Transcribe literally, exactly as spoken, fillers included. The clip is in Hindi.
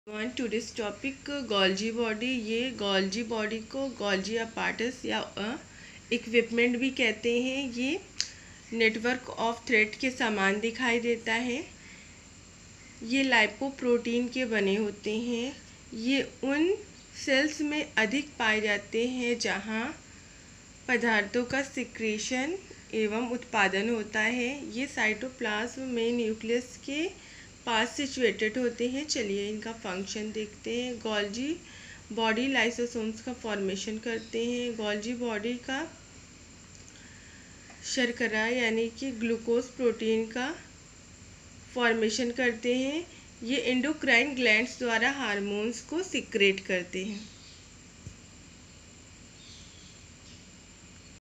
One today's topic Golgi body. ये गोल्जी बॉडी को गोल्जी अपार्टस या इक्विपमेंट भी कहते हैं। ये नेटवर्क ऑफ थ्रेड के समान दिखाई देता है। ये लाइपोप्रोटीन के बने होते हैं। ये उन सेल्स में अधिक पाए जाते हैं जहाँ पदार्थों का सिक्रेशन एवं उत्पादन होता है। ये साइटोप्लाज्म में न्यूक्लियस के पास सिचुएटेड होते हैं। चलिए इनका फंक्शन देखते हैं। गोल्जी बॉडी लाइसोसोम्स का फॉर्मेशन करते हैं। गोल्जी बॉडी का शर्करा यानी कि ग्लूकोज प्रोटीन का फॉर्मेशन करते हैं। ये एंडोक्राइन ग्लैंड्स द्वारा हार्मोन्स को सिक्रेट करते हैं।